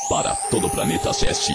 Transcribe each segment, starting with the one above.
Para todo o planeta, acesse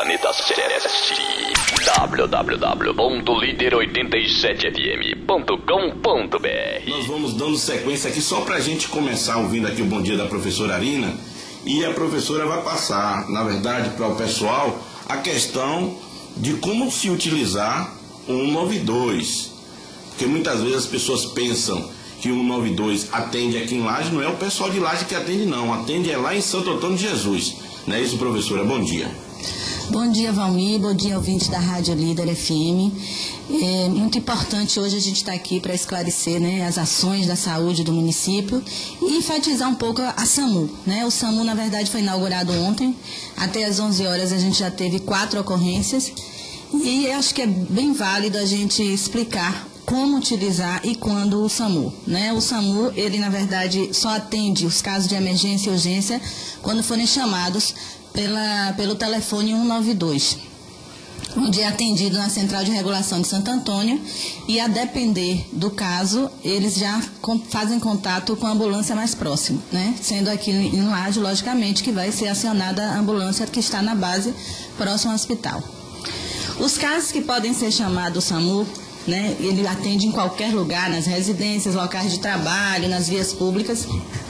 www.lider87fm.com.br. Nós vamos dando sequência aqui só pra gente começar ouvindo aqui o bom dia da professora Arina. E a professora vai passar, na verdade, para o pessoal a questão de como se utilizar o 192. Porque muitas vezes as pessoas pensam que o 192 atende aqui em Laje, não é o pessoal de Laje que atende não, atende é lá em Santo Antônio de Jesus. Não é isso, professora? Bom dia. Bom dia, Valmir, bom dia, ouvintes da Rádio Líder FM. É muito importante hoje a gente estar aqui para esclarecer, né, as ações da saúde do município e enfatizar um pouco a SAMU, né? O SAMU, na verdade, foi inaugurado ontem, até às 11 horas a gente já teve 4 ocorrências e acho que é bem válido a gente explicar como utilizar e quando o SAMU, né? O SAMU, ele na verdade só atende os casos de emergência e urgência quando forem chamados pelo telefone 192, onde é atendido na Central de Regulação de Santo Antônio e a depender do caso, eles já fazem contato com a ambulância mais próxima, né? Sendo aqui em Laje, logicamente, que vai ser acionada a ambulância que está na base próximo ao hospital. Os casos que podem ser chamados SAMU, né, ele atende em qualquer lugar, nas residências, locais de trabalho, nas vias públicas.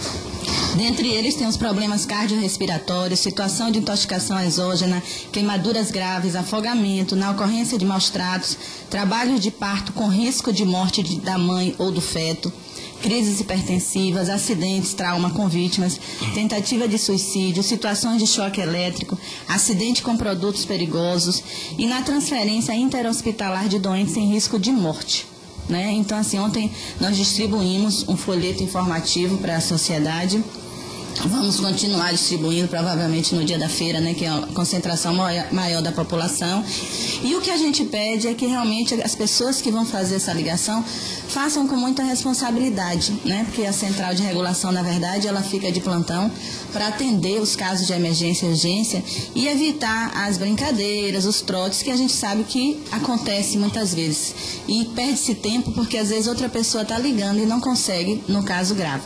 Dentre eles tem os problemas cardiorrespiratórios, situação de intoxicação exógena, queimaduras graves, afogamento, na ocorrência de maus tratos, trabalhos de parto com risco de morte da mãe ou do feto, crises hipertensivas, acidentes, trauma com vítimas, tentativa de suicídio, situações de choque elétrico, acidente com produtos perigosos e na transferência interhospitalar de doentes em risco de morte, né? Então, assim, ontem nós distribuímos um folheto informativo para a sociedade. Vamos continuar distribuindo, provavelmente no dia da feira, né, que é a concentração maior da população. E o que a gente pede é que realmente as pessoas que vão fazer essa ligação façam com muita responsabilidade, né, porque a Central de Regulação, na verdade, ela fica de plantão para atender os casos de emergência e urgência e evitar as brincadeiras, os trotes, que a gente sabe que acontece muitas vezes. E perde-se tempo porque às vezes outra pessoa está ligando e não consegue no caso grave.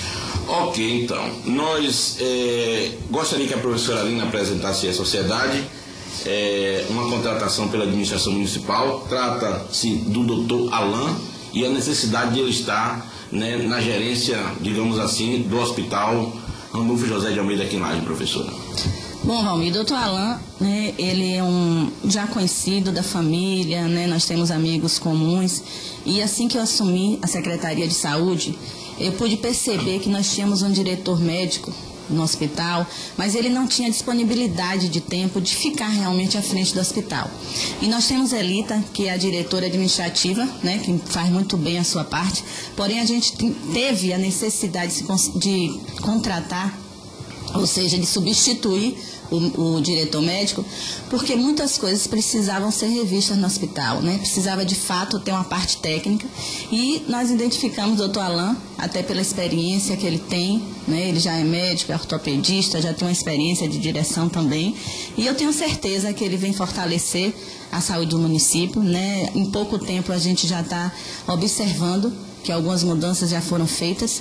Ok, então, nós gostaria que a professora Arina apresentasse à sociedade uma contratação pela administração municipal. Trata-se do doutor Alain e a necessidade de ele estar, né, na gerência, digamos assim, do hospital Randolfo José de Almeida aqui em Laje, professora. Bom, Valmir, o doutor Alain, né, ele é um já conhecido da família, né, nós temos amigos comuns, e assim que eu assumi a Secretaria de Saúde, eu pude perceber que nós tínhamos um diretor médico no hospital, mas ele não tinha disponibilidade de tempo de ficar realmente à frente do hospital. E nós temos a Elita, que é a diretora administrativa, né, que faz muito bem a sua parte, porém a gente teve a necessidade de contratar, ou seja, de substituir o diretor médico, porque muitas coisas precisavam ser revistas no hospital, né? Precisava de fato ter uma parte técnica e nós identificamos o doutor Alain, até pela experiência que ele tem, né? Ele já é médico, é ortopedista, já tem uma experiência de direção também, e eu tenho certeza que ele vem fortalecer a saúde do município, né? Em pouco tempo a gente já está observando que algumas mudanças já foram feitas.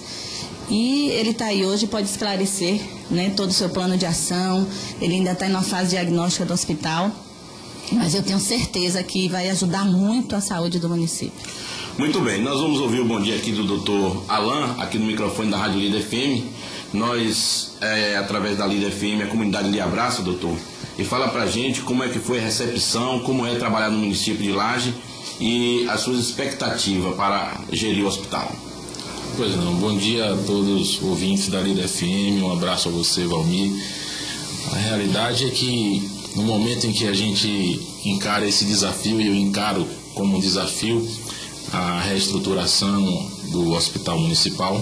E ele está aí hoje, pode esclarecer, né, todo o seu plano de ação. Ele ainda está em uma fase diagnóstica do hospital, mas eu tenho certeza que vai ajudar muito a saúde do município. Muito bem, nós vamos ouvir o bom dia aqui do doutor Alain, aqui no microfone da Rádio Líder FM. Nós, através da Líder FM, a comunidade lhe abraça, doutor, e fala pra gente como é que foi a recepção, como é trabalhar no município de Laje e as suas expectativas para gerir o hospital. Pois não, bom dia a todos os ouvintes da Líder FM, um abraço a você, Valmir. A realidade é que no momento em que a gente encara esse desafio, e eu encaro como um desafio a reestruturação do Hospital Municipal,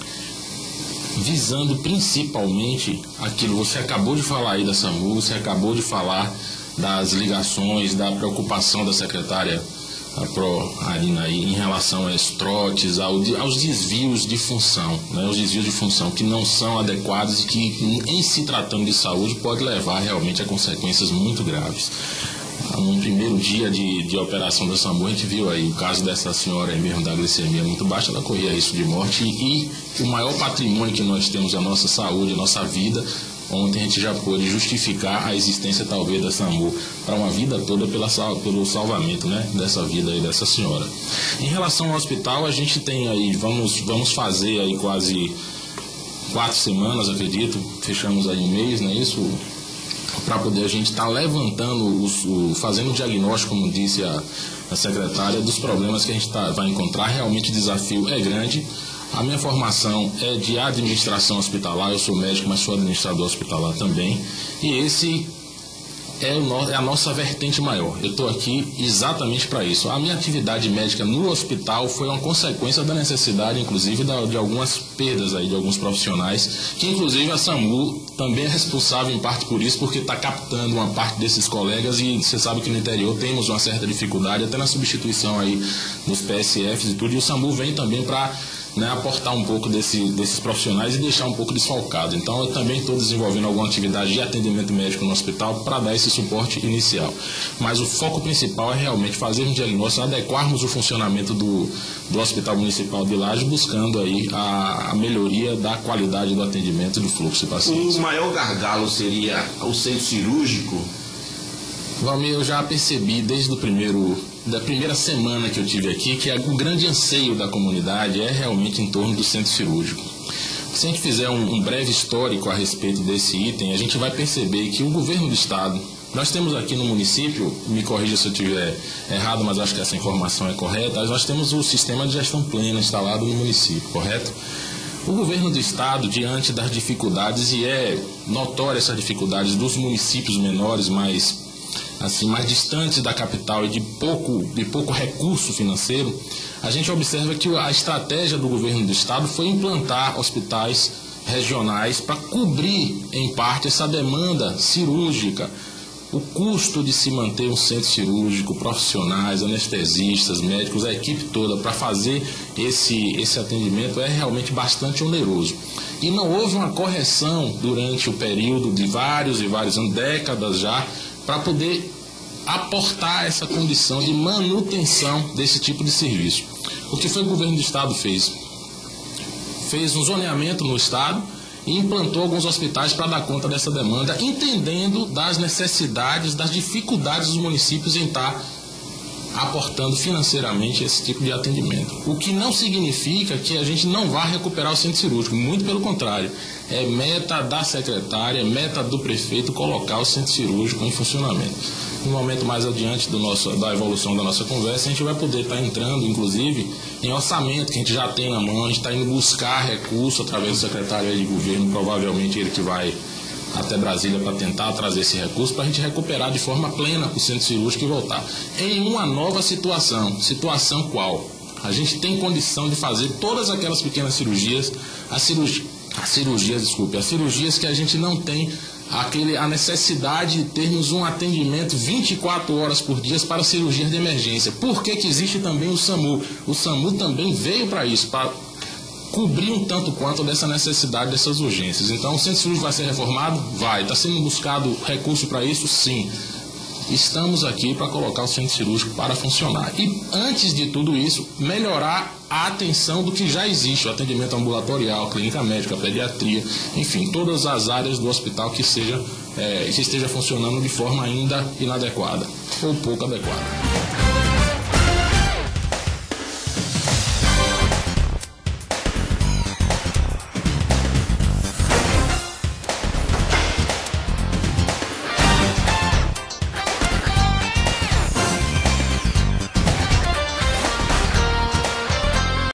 visando principalmente aquilo que você acabou de falar aí da SAMU, você acabou de falar das ligações, da preocupação da secretária Arina aí em relação aos trotes, aos desvios de função, né? Os desvios de função que não são adequados e que, em se tratando de saúde, pode levar realmente a consequências muito graves. No primeiro dia de operação da SAMU, a gente viu aí o caso dessa senhora aí mesmo da glicemia muito baixa, ela corria risco de morte, e o maior patrimônio que nós temos, a nossa saúde, a nossa vida, ontem a gente já pôde justificar a existência talvez da SAMU para uma vida toda pelo salvamento, né, dessa vida aí dessa senhora. Em relação ao hospital, a gente tem aí, vamos fazer aí quase 4 semanas, acredito, fechamos aí um mês, não é isso? Para poder a gente estar levantando, fazendo o diagnóstico, como disse a secretária, dos problemas que a gente vai encontrar. Realmente o desafio é grande. A minha formação é de administração hospitalar, eu sou médico, mas sou administrador hospitalar também. E esse é a nossa vertente maior. Eu estou aqui exatamente para isso. A minha atividade médica no hospital foi uma consequência da necessidade, inclusive, de algumas perdas aí de alguns profissionais, que inclusive a SAMU também é responsável em parte por isso, porque está captando uma parte desses colegas, e você sabe que no interior temos uma certa dificuldade, até na substituição aí dos PSFs e tudo, e o SAMU vem também para, né, aportar um pouco desses profissionais e deixar um pouco desfalcado. Então eu também estou desenvolvendo alguma atividade de atendimento médico no hospital para dar esse suporte inicial. Mas o foco principal é realmente fazer um diagnóstico, adequarmos o funcionamento do Hospital Municipal de Lages, buscando aí a melhoria da qualidade do atendimento e do fluxo de pacientes. O maior gargalo seria o centro cirúrgico? Valmir, eu já percebi desde da primeira semana que eu tive aqui que o grande anseio da comunidade é realmente em torno do centro cirúrgico. Se a gente fizer um breve histórico a respeito desse item, a gente vai perceber que o governo do estado, nós temos aqui no município, me corrija se eu estiver errado, mas acho que essa informação é correta, nós temos o sistema de gestão plena instalado no município, correto? O governo do estado, diante das dificuldades, e é notória essas dificuldades dos municípios menores, mais distantes da capital e de pouco recurso financeiro, a gente observa que a estratégia do governo do estado foi implantar hospitais regionais para cobrir, em parte, essa demanda cirúrgica. O custo de se manter um centro cirúrgico, profissionais, anestesistas, médicos, a equipe toda para fazer esse atendimento é realmente bastante oneroso. E não houve uma correção durante o período de vários e vários anos, décadas já, para poder aportar essa condição de manutenção desse tipo de serviço. O que foi que o governo do estado fez? Fez um zoneamento no estado e implantou alguns hospitais para dar conta dessa demanda, entendendo das necessidades, das dificuldades dos municípios em estar aportando financeiramente esse tipo de atendimento. O que não significa que a gente não vá recuperar o centro cirúrgico, muito pelo contrário. É meta da secretária, é meta do prefeito colocar o centro cirúrgico em funcionamento. No momento mais adiante da evolução da nossa conversa, a gente vai poder estar entrando, inclusive, em orçamento que a gente já tem na mão, a gente está indo buscar recurso através do secretário de governo, provavelmente ele que vai até Brasília para tentar trazer esse recurso para a gente recuperar de forma plena o centro cirúrgico e voltar. Em uma nova situação. Situação qual? A gente tem condição de fazer todas aquelas pequenas cirurgias, as cirurgias que a gente não tem a necessidade de termos um atendimento 24 horas por dia para cirurgias de emergência. Por que que existe também o SAMU? O SAMU também veio para isso, para cobrir um tanto quanto dessa necessidade, dessas urgências. Então, o centro cirúrgico vai ser reformado? Vai. Está sendo buscado recurso para isso? Sim. Estamos aqui para colocar o centro cirúrgico para funcionar. E, antes de tudo isso, melhorar a atenção do que já existe, o atendimento ambulatorial, a clínica médica, a pediatria, enfim, todas as áreas do hospital que esteja funcionando de forma ainda inadequada ou pouco adequada.